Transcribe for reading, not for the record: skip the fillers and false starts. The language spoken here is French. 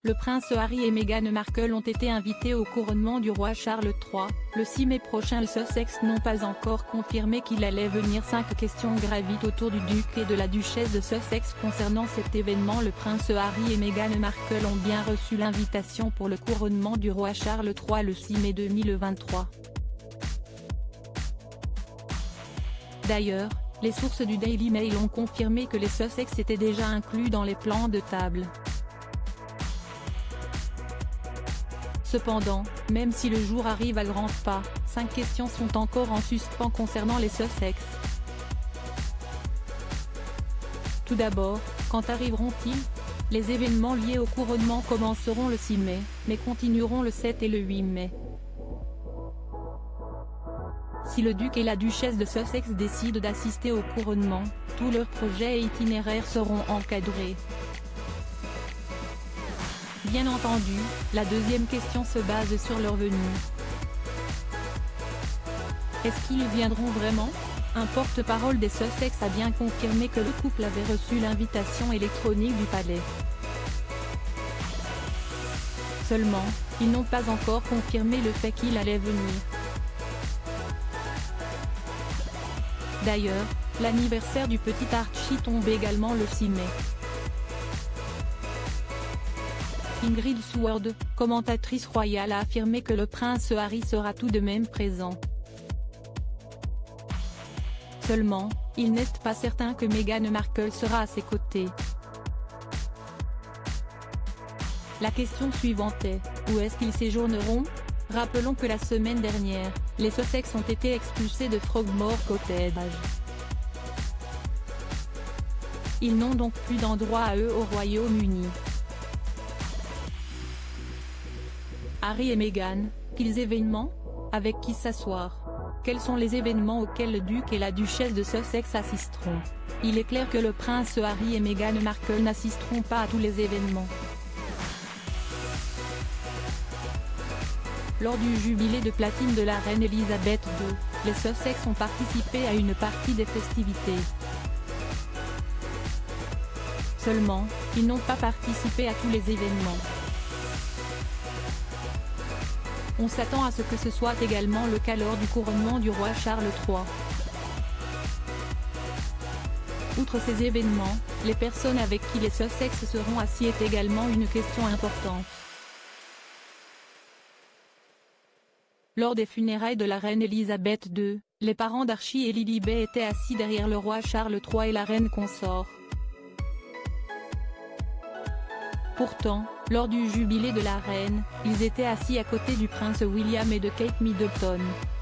le prince Harry et Meghan Markle ont été invités au couronnement du roi Charles III, le 6 mai prochain. Les Sussex n'ont pas encore confirmé qu'il allait venir. 5 questions gravitent autour du duc et de la duchesse de Sussex concernant cet événement. Le prince Harry et Meghan Markle ont bien reçu l'invitation pour le couronnement du roi Charles III le 6 mai 2023. D'ailleurs, les sources du Daily Mail ont confirmé que les Sussex étaient déjà inclus dans les plans de table. Cependant, même si le jour arrive à grands pas, 5 questions sont encore en suspens concernant les Sussex. Tout d'abord, quand arriveront-ils? Les événements liés au couronnement commenceront le 6 mai, mais continueront le 7 et le 8 mai. Si le duc et la duchesse de Sussex décident d'assister au couronnement, tous leurs projets et itinéraires seront encadrés. Bien entendu, la deuxième question se base sur leur venue. Est-ce qu'ils viendront vraiment? Un porte-parole des Sussex a bien confirmé que le couple avait reçu l'invitation électronique du palais. Seulement, ils n'ont pas encore confirmé le fait qu'il allait venir. D'ailleurs, l'anniversaire du petit Archie tombe également le 6 mai. Ingrid Seward, commentatrice royale, a affirmé que le prince Harry sera tout de même présent. Seulement, il n'est pas certain que Meghan Markle sera à ses côtés. La question suivante est, où est-ce qu'ils séjourneront? Rappelons que la semaine dernière, les Sussex ont été expulsés de Frogmore Cottage. Ils n'ont donc plus d'endroit à eux au Royaume-Uni. Harry et Meghan, quels événements? Avec qui s'asseoir? Quels sont les événements auxquels le duc et la duchesse de Sussex assisteront? Il est clair que le prince Harry et Meghan Markle n'assisteront pas à tous les événements. Lors du jubilé de platine de la reine Elisabeth II, les Sussex ont participé à une partie des festivités. Seulement, ils n'ont pas participé à tous les événements. On s'attend à ce que ce soit également le cas lors du couronnement du roi Charles III. Outre ces événements, les personnes avec qui les Sussex seront assis est également une question importante. Lors des funérailles de la reine Elisabeth II, les parents d'Archie et Lilibet étaient assis derrière le roi Charles III et la reine consort. Pourtant, lors du jubilé de la reine, ils étaient assis à côté du prince William et de Kate Middleton.